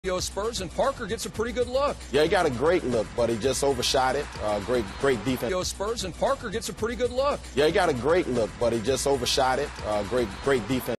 Spurs, and Parker gets a pretty good look. Yeah, he got a great look, but he just overshot it. Great defense. Spurs, and Parker gets a pretty good look. Yeah, he got a great look, but he just overshot it. Great defense.